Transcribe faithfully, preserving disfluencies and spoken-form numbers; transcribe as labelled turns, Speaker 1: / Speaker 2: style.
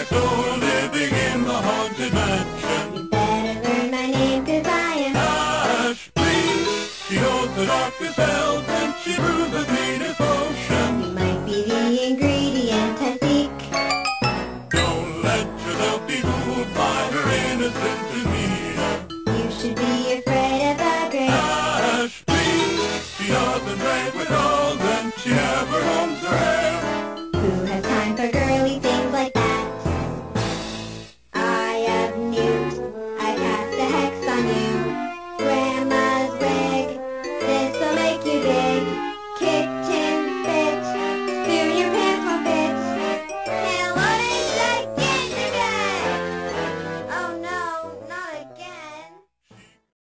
Speaker 1: like so, living in the haunted mansion.
Speaker 2: You better learn my name, goodbye and
Speaker 1: Hush, please. She holds the darkest spells and she brews the sweetest foes.